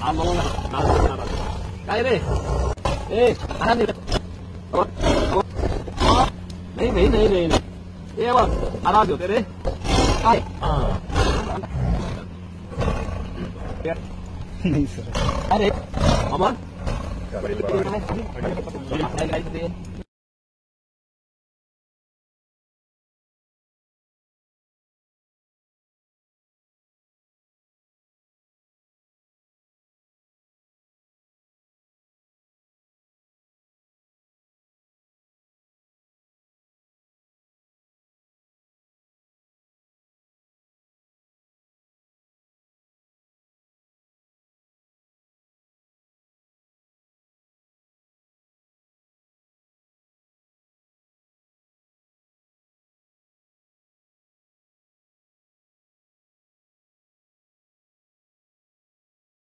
Đây đi. Đi, ăn đi. Này này này này. Đi em ơi, ăn ăn được đi. Ai? नहीं sir Đây đi. Mama. Đây đây đi.